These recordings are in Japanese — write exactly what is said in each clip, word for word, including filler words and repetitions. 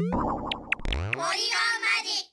森のマジック。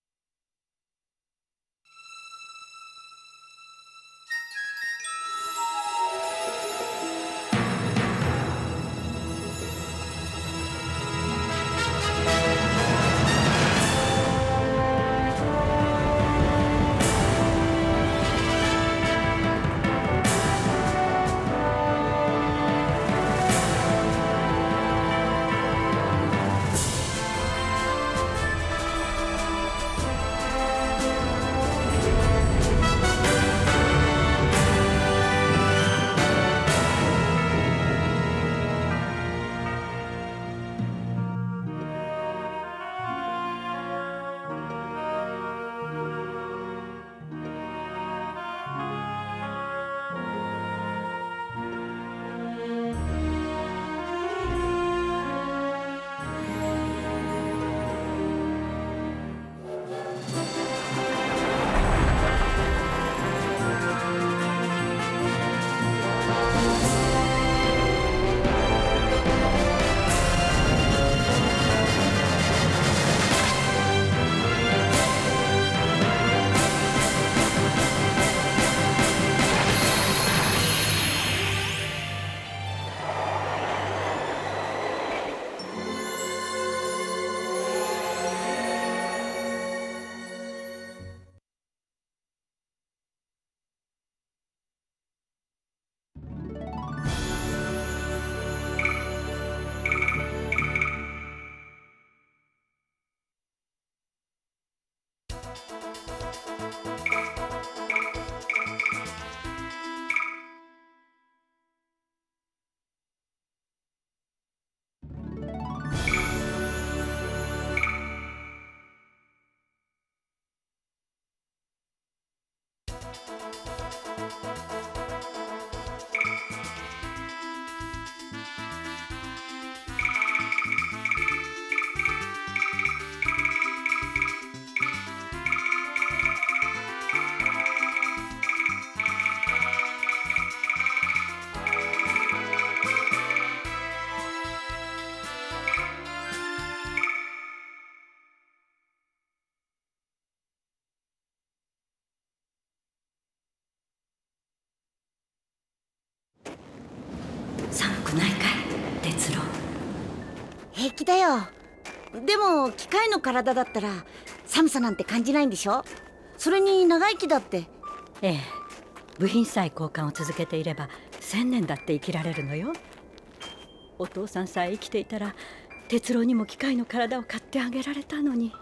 寒くないかい、鉄郎。 平気だよ。でも機械の体だったら寒さなんて感じないんでしょ。それに長生きだって。 ええ、部品さえ交換を続けていれば千年だって生きられるのよ。お父さんさえ生きていたら鉄郎にも機械の体を買ってあげられたのに。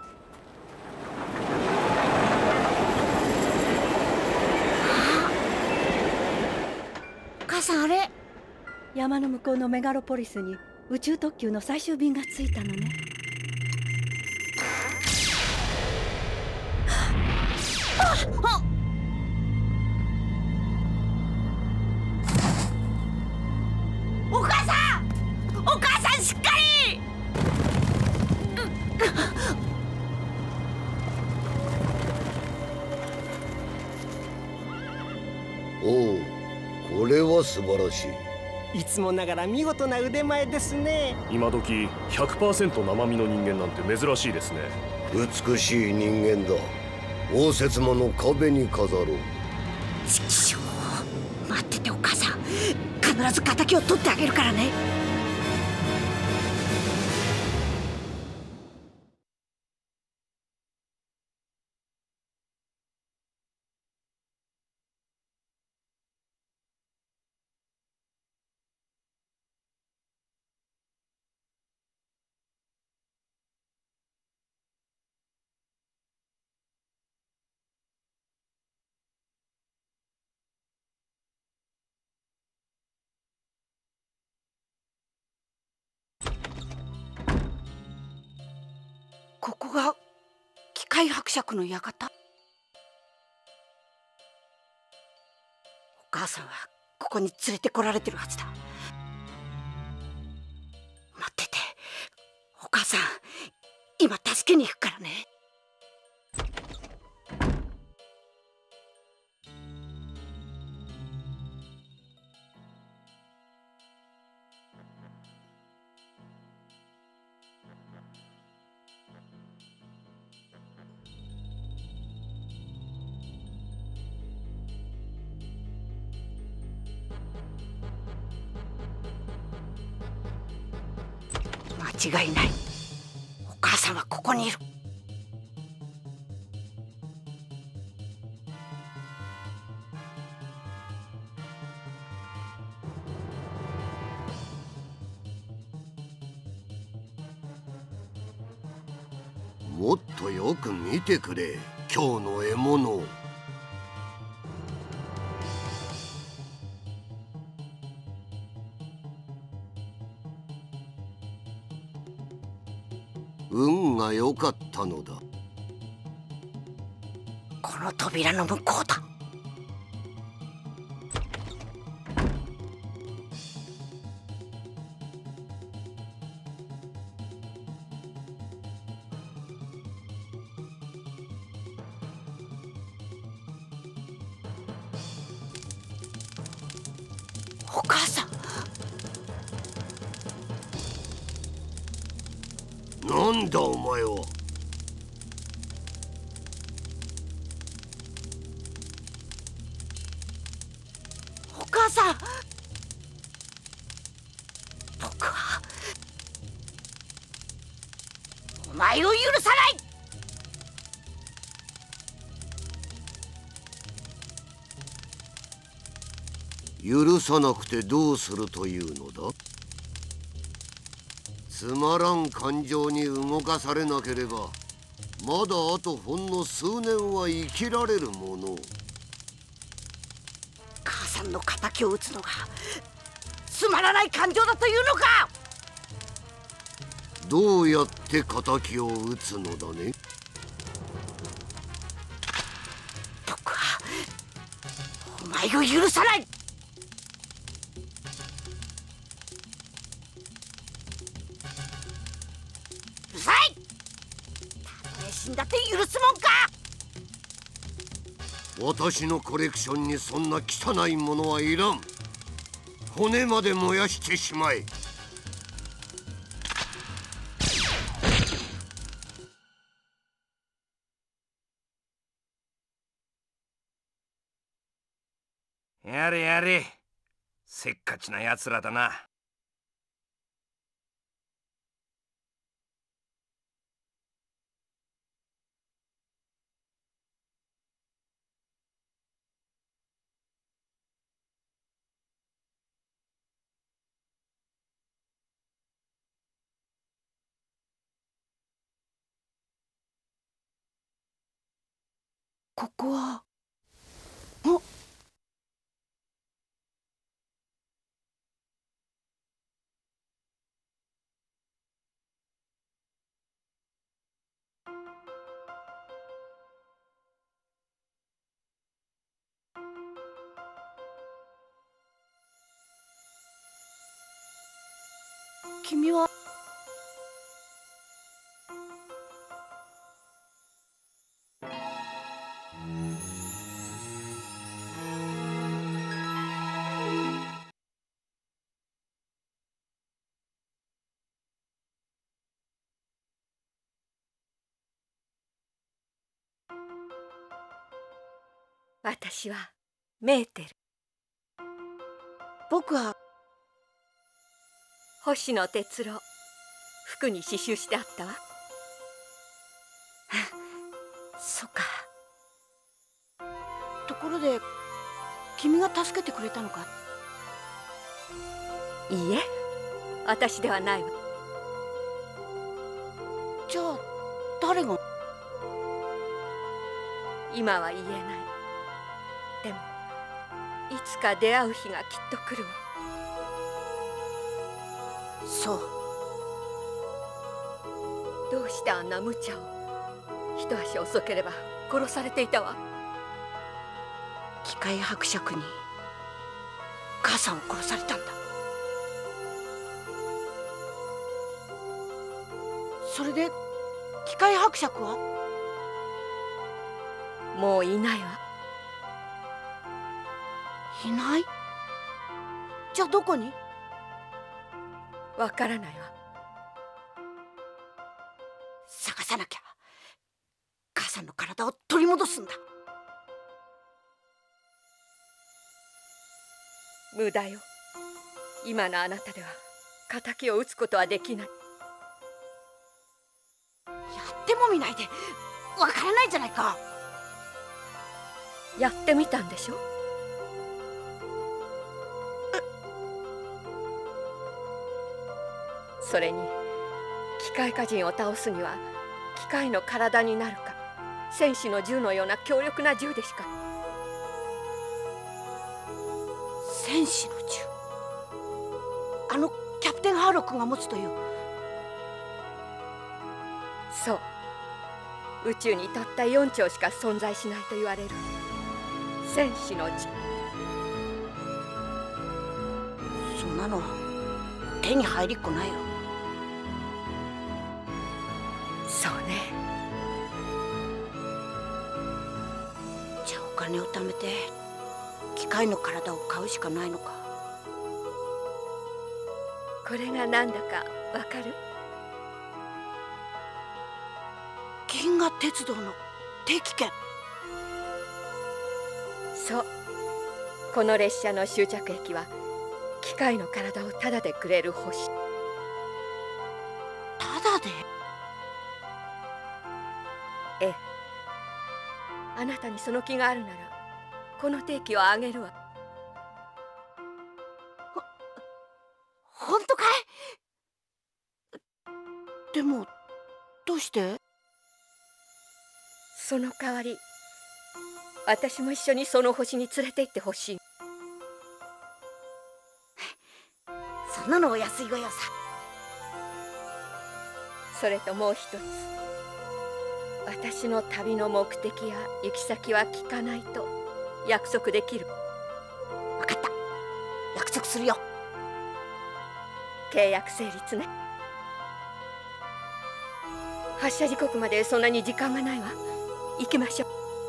お母さん、あれ山の向こうのメガロポリスに宇宙特急の最終便が着いたのね。 あっ、お母さん、お母さんしっかり。 おお、これは素晴らしい。 いつもながら見事な腕前ですね。 今時 ひゃくパーセント 生身の人間なんて珍しいですね。 美しい人間だ。応接間の壁に飾ろう。 ちくしょう、待っててお母さん。必ず敵を取ってあげるからね。ここが機械伯爵の館。お母さんはここに連れてこられてるはずだ。待っててお母さん、今助けに行くからね。 間違いない。お母さんはここにいる。 もっとよく見てくれ、今日の獲物。運が良かったのだ。 この扉の向こうだ。お母さん。 なんだお前は。 お母さん。僕はお前を許さない。 許さなくてどうするというのだ。つまらん感情に動かされなければ、まだあとほんの数年は生きられるもの。 母さんの敵を討つのがつまらない感情だというのか。 どうやって敵を討つのだね。 僕はお前を許さない。うるさい。たとえ死んだって許すもんか。 私のコレクションにそんな汚いものはいらん。骨まで燃やしてしまえ。 やれやれ、せっかちなやつらだな。 ここは。あ。君は。 私はメーテル。 僕は星野哲郎。服に刺繍してあったわ。 そっか。ところで君が助けてくれたのか。 いいえ、私ではないわ。 じゃあ誰が。 今は言えない。でもいつか出会う日がきっと来るわ。 そう。 どうしてあんな無茶を。一足遅ければ殺されていたわ。 機械伯爵に母さんを殺されたんだ。それで機械伯爵は。 もういないわ。 いない。じゃあどこに。 わからないわ。 探さなきゃ。母さんの体を取り戻すんだ。 無駄よ。今のあなたでは敵を討つことはできない。 ってもみないでわからないじゃないか。 やってみたんでしょ。それに機械化人を倒すには機械の体になるか戦士の銃のような強力な銃でしか。 戦士の銃、あのキャプテンハーロックが持つという。 そう、宇宙にたったよん丁しか存在しないと言われる戦士の銃。 そんなの手に入りっこないよ。 そうね。 じゃあお金を貯めて機械の体を買うしかないのか。 これが何だかわかる？ 銀河鉄道の定期券。 そう、この列車の終着駅は機械の体をタダでくれる星。 タダで？ ええ、あなたにその気があるならこの定期をあげるわ。 本当かい？でもどうして？ その代わり私も一緒にその星に連れて行ってほしい。 そんなのお安いご用さ。 それともう一つ、私の旅の目的や行き先は聞かないと約束できる？ 分かった、約束するよ。 契約成立ね。発車時刻までそんなに時間がないわ。行きましょう。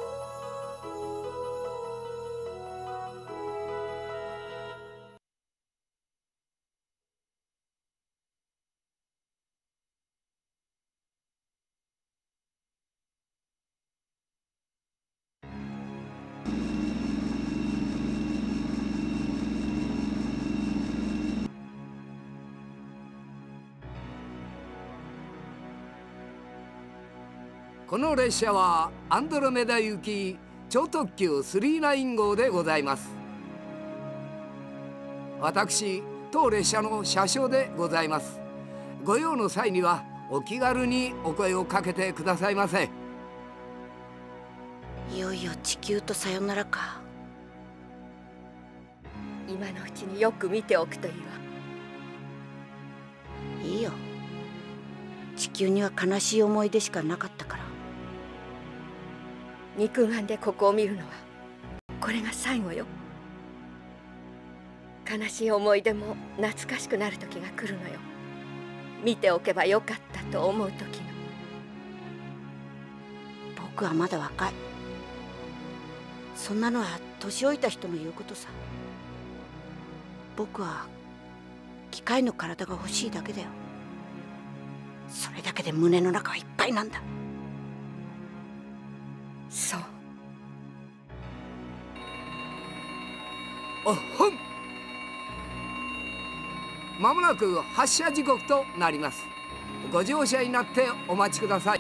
この列車はアンドロメダ行き超特急さんじゅうきゅう号でございます。私当列車の車掌でございます。ご用の際にはお気軽にお声をかけてくださいませ。 いよいよ地球とさよならか。 今のうちによく見ておくといいわ。 いいよ、地球には悲しい思い出しかなかったから。 肉眼でここを見るのはこれが最後よ。悲しい思い出も懐かしくなる時が来るのよ。見ておけばよかったと思う時が。 僕はまだ若い。そんなのは年老いた人の言うことさ。僕は機械の体が欲しいだけだよ。それだけで胸の中はいっぱいなんだ。 そう。 おっほん。まもなく発車時刻となります。ご乗車になってお待ちください。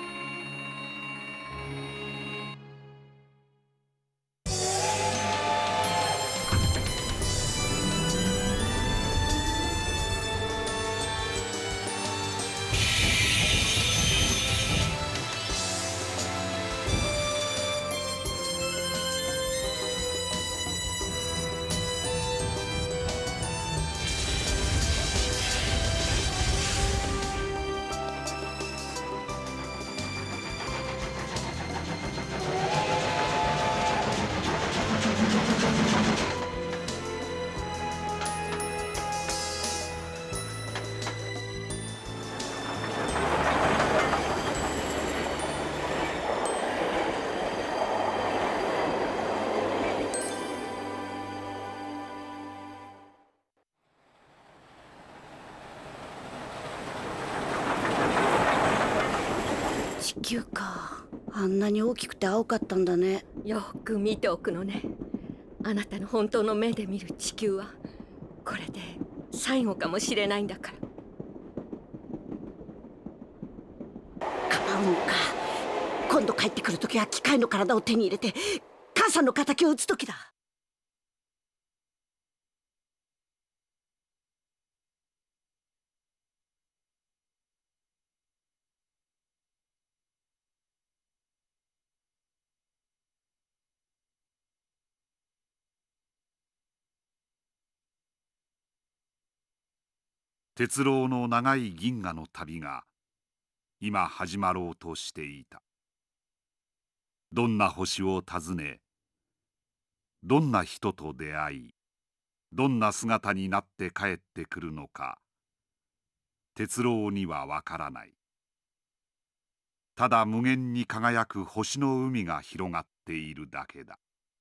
地球か。あんなに大きくて青かったんだね。 よく見ておくのね。あなたの本当の目で見る地球はこれで最後かもしれないんだから。 構う今度帰ってくる時は機械の体を手に入れて母さんの敵を討つ時だ。 鉄郎の長い銀河の旅が今始まろうとしていた。どんな星を訪ね、どんな人と出会い、どんな姿になって帰ってくるのか、鉄郎にはわからない。ただ無限に輝く星の海が広がっているだけだ。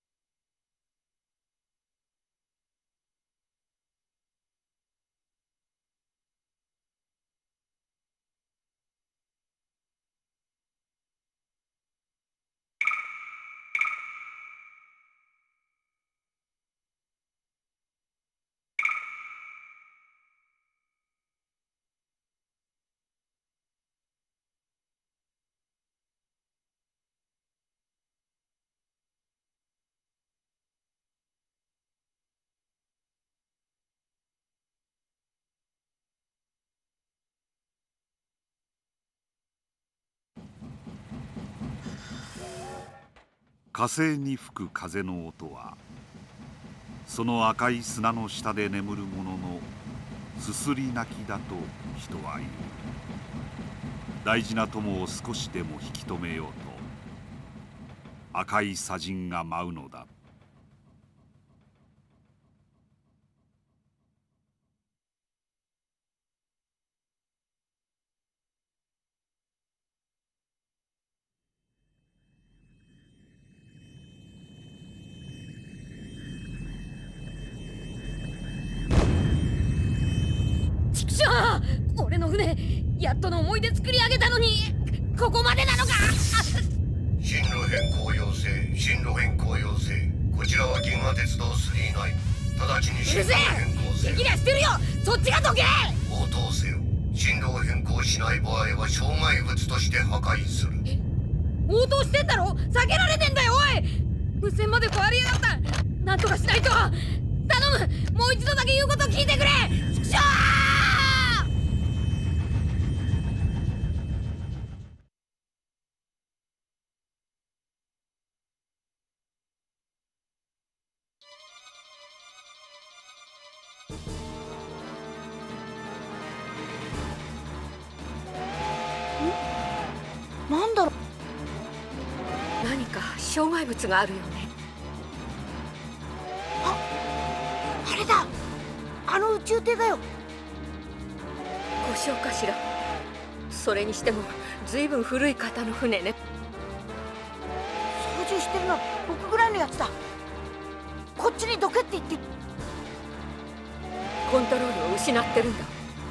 火星に吹く風の音は、その赤い砂の下で眠る者のすすり泣きだと人は言う。大事な友を少しでも引き止めようと赤い砂塵が舞うのだ。 俺の船やっとの思い出作り上げたのにここまでなのか。 進路変更要請、進路変更要請。こちらは銀河鉄道スリーナイン。直ちに進路変更せよ。 できりゃしてるよ。そっちがどけ。 応答せよ。進路を変更しない場合は障害物として破壊する。 応答してんだろ。避けられねえんだよ。おい、無線まで壊れやがった。なんとかしないと。頼む、もう一度だけ言うこと聞いてくれ。畜生。 なんだろう。 何か障害物があるよね。 あ、あれだ。あの宇宙艇だよ。 故障かしら。それにしてもずいぶん古い型の船ね。 操縦してるのは僕ぐらいのやつだ。こっちにどけって言って。 コントロールを失ってるんだ。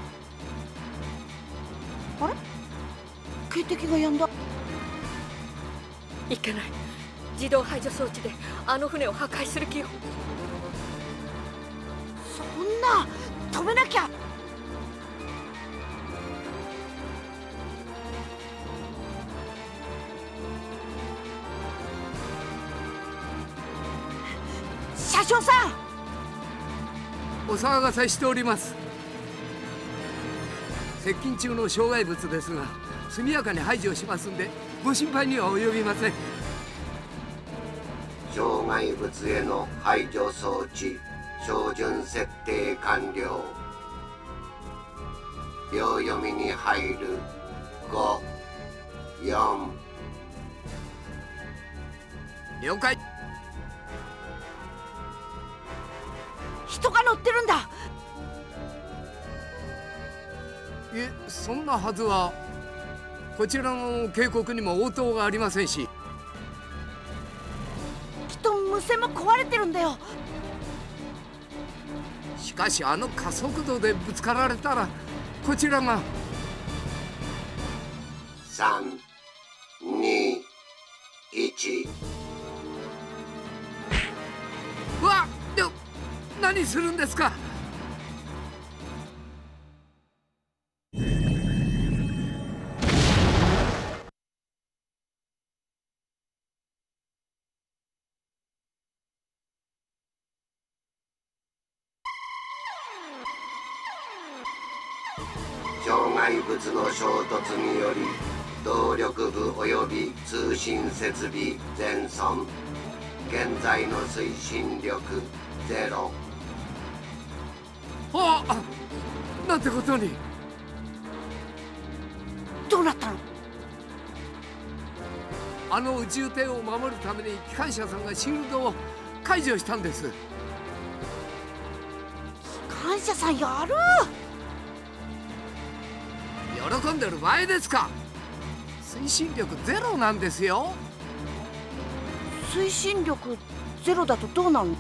あれ、警笛が止んだ。 いけない。自動排除装置であの船を破壊する気よ。 そんな、止めなきゃ。車掌さん、 お騒がせしております。接近中の障害物ですが速やかに排除しますんでご心配には及びません。 障害物への排除装置標準設定完了。秒読みに入る。ご、よん。 了解。 人が乗ってるんだ。 え、そんなはずは。こちらの警告にも応答がありませんし。 きっと無線も壊れてるんだよ。 しかしあの加速度でぶつかられたらこちらが。 さん、に、いち。 うわっ、で何するんですか。 障害物の衝突により動力部及び通信設備全損。現在の推進力ゼロ。 ああ、なんてことに。 どうなったの？ あの宇宙艇を守るために機関車さんがシールドを解除したんです。 機関車さんやる。 喜んでる場合ですか。推進力ゼロなんですよ。 推進力ゼロだとどうなるの？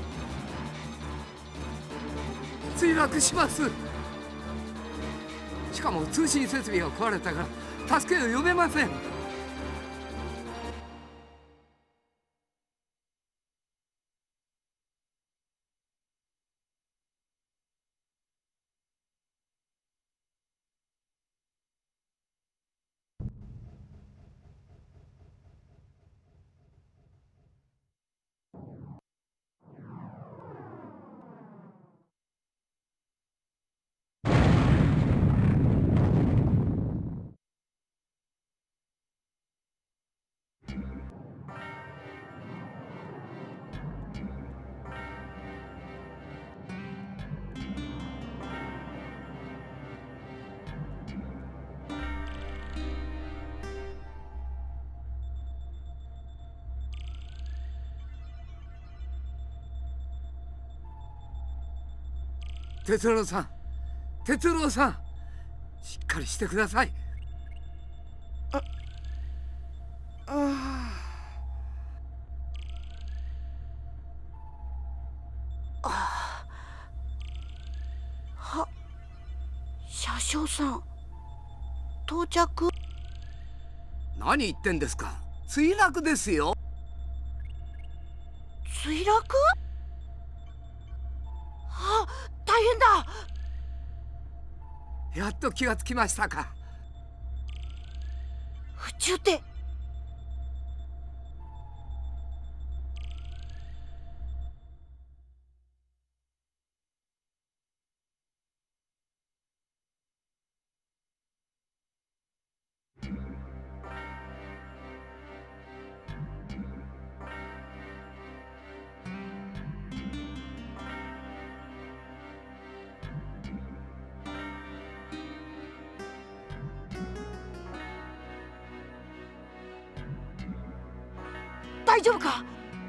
墜落します。しかも通信設備が壊れたから助けを呼べません。哲郎さん、哲郎さん、しっかりしてください。 あ、ああ、は、車掌さん、到着。 何言ってんですか。墜落ですよ。 墜落？あ、大変だ。 やっと気がつきましたか。 宇宙艇。大丈夫か？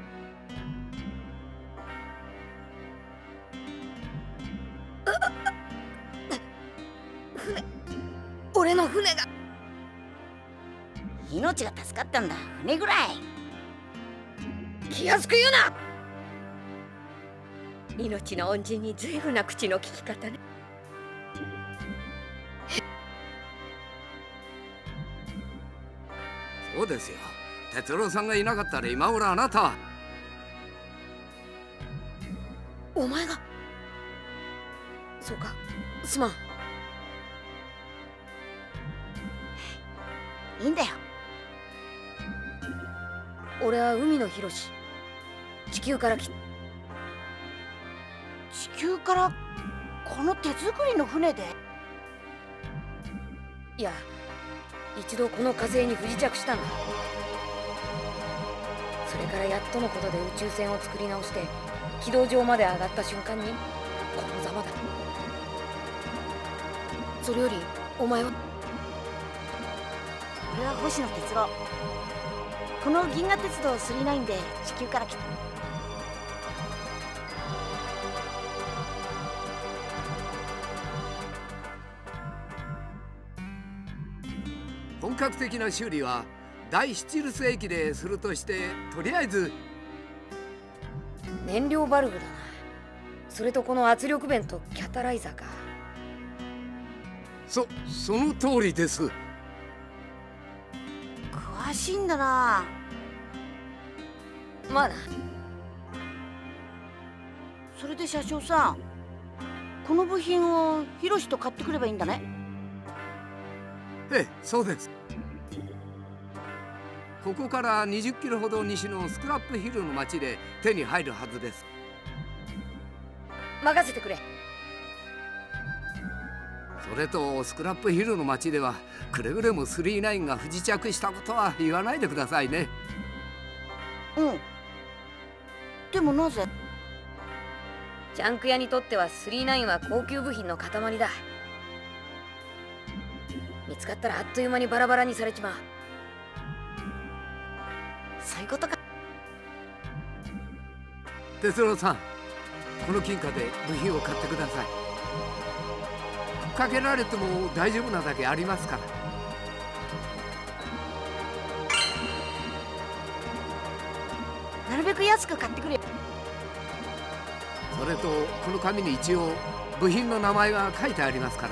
船、俺の船が。 命が助かったんだ。船ぐらい気安く言うな。 命の恩人に随分な口の利き方ね。 そうですよ。哲郎さんがいなかったら今頃あなたは。 お前が。そうか、すまん。 いいんだよ。 俺は海野博士。地球から来。 地球からこの手作りの船で？ いや、一度この火星に不時着したんだ。それからやっとのことで宇宙船を作り直して軌道上まで上がった瞬間にこのざまだ。それよりお前は？ 俺は星野哲郎。この銀河鉄道スリーナインで地球から来た。 本格的な修理は第七ルス駅でするとして、とりあえず燃料バルブだな。それとこの圧力弁とキャタライザーか。 そその通りです。 詳しいんだな。 まあな。 それで車掌さん、この部品をヒロシと買ってくればいいんだね。 ええ、そうです。ここからにじゅっキロほど西のスクラップヒルの町で手に入るはずです。 任せてくれ。 それとスクラップヒルの町ではくれぐれもスリーナインが不時着したことは言わないでくださいね。 うん。でもなぜ？ ジャンク屋にとってはスリーナインは高級部品の塊だ。見つかったらあっという間にバラバラにされちまう。 そういうことか。 哲郎さん、この金貨で部品を買ってください。かけられても大丈夫なだけありますから。 なるべく安く買ってくれ。 それとこの紙に一応部品の名前が書いてありますから。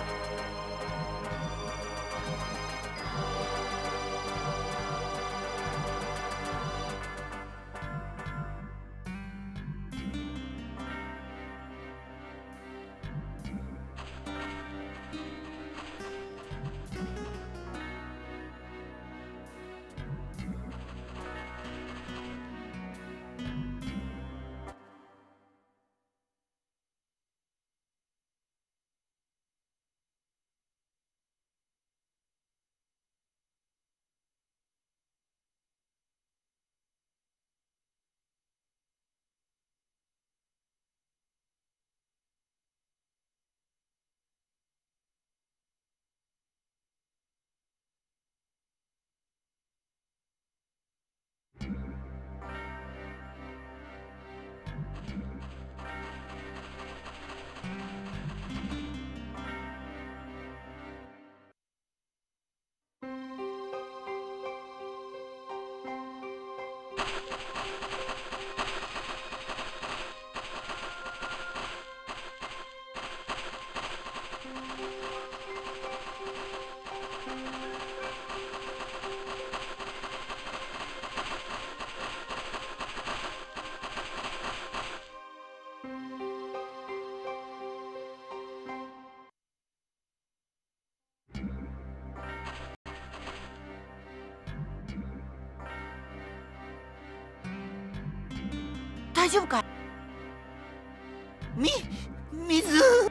大丈夫かい？み、水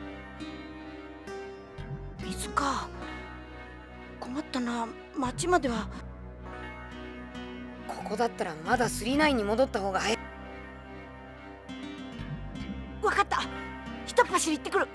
水か。困ったな。町までは。 ここだったらまだスリーナインに戻った方が早い。 わかった。ひとっ走り行ってくる。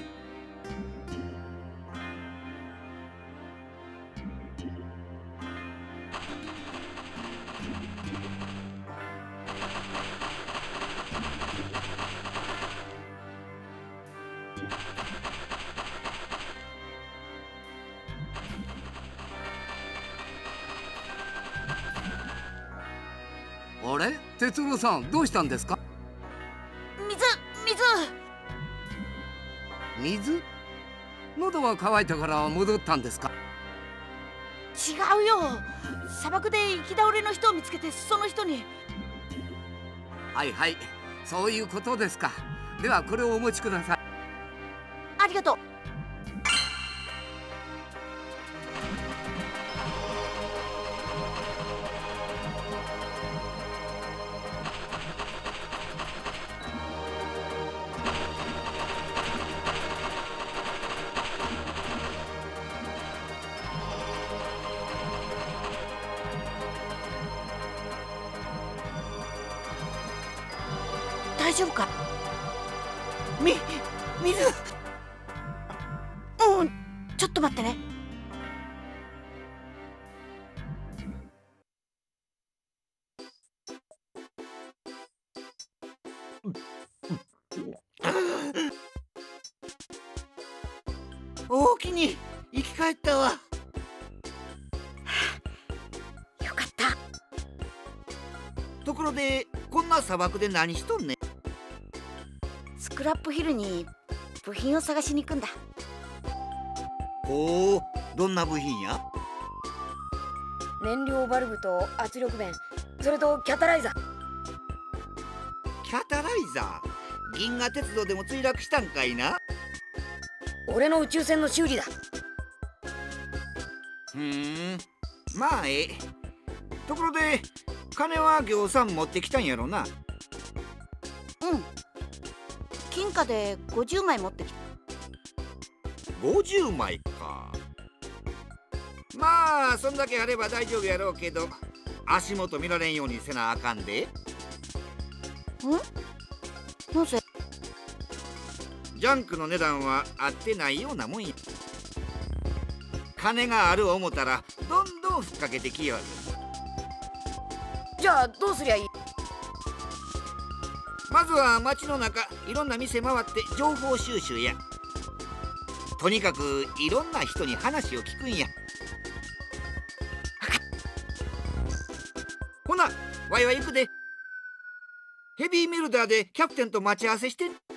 あれ、哲郎さん、どうしたんですか？ 水、 水。水？喉が渇いたから戻ったんですか？ 違うよ。砂漠で行き倒れの人を見つけて、その人に。 はいはい、そういうことですか。ではこれをお持ちください。 ありがとう。大丈夫か？み、水。うん、ちょっと待ってね。 おおきに生き返ったわ。 よかった。 ところでこんな砂漠で何しとんねん？ スクラップヒルに部品を探しに行くんだ。 ほう、どんな部品や？ 燃料バルブと圧力弁、それとキャタライザー。 キャタライザー？銀河鉄道でも墜落したんかいな？ 俺の宇宙船の修理だ。 ふーん、まあええ。ところで金はぎょうさん持ってきたんやろな？ うん、金貨でごじゅうまい持ってきた。 ごじゅうまいか。まあそんだけあれば大丈夫やろうけど、足元見られんようにせなあかんで。ん？ なぜ？ ジャンクの値段は合ってないようなもんや。金がある思たらどんどんふっかけてきよる。 じゃあどうすりゃいい？ まずは街の中いろんな店回って情報収集や。とにかくいろんな人に話を聞くんや。ほなわいは行くで。ヘビーメルダーでキャプテンと待ち合わせして。